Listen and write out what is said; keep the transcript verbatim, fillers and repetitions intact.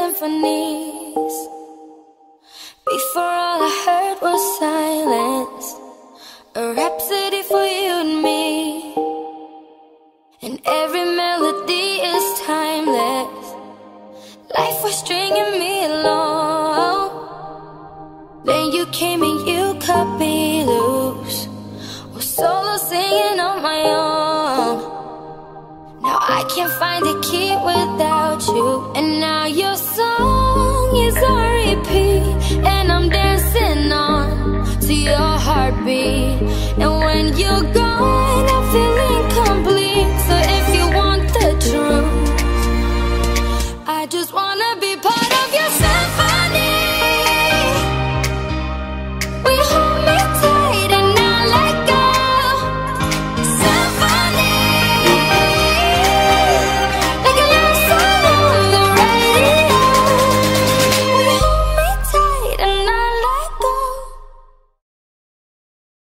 symphonies. Before all I heard was silence, a rhapsody for you and me. And every melody is timeless. Life was stringing me along. Then you came and you cut me loose, was solo singing on my own. Now I can't find a key without you, and now your song is on repeat, and I'm dancing on to your heartbeat. And when you go